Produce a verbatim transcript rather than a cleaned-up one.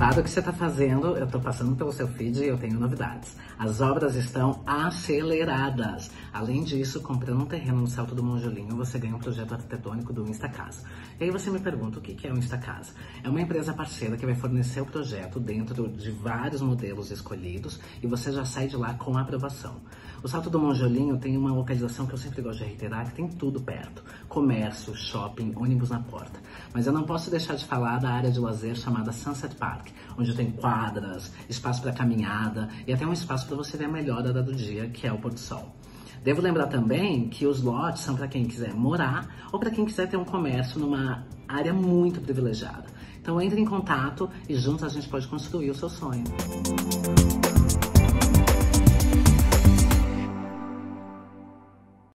Sabe o que você está fazendo? Eu estou passando pelo seu feed e eu tenho novidades. As obras estão aceleradas. Além disso, comprando um terreno no Salto do Monjolinho, você ganha um projeto arquitetônico do Instacasa. E aí você me pergunta o que é o Instacasa? É uma empresa parceira que vai fornecer o projeto dentro de vários modelos escolhidos e você já sai de lá com a aprovação. O Salto do Monjolinho tem uma localização que eu sempre gosto de reiterar, que tem tudo perto. Comércio, shopping, ônibus na porta. Mas eu não posso deixar de falar da área de lazer chamada Sunset Park, onde tem quadras, espaço para caminhada e até um espaço para você ver a melhor hora do dia, que é o pôr do sol. Devo lembrar também que os lotes são para quem quiser morar ou para quem quiser ter um comércio numa área muito privilegiada. Então entre em contato e juntos a gente pode construir o seu sonho.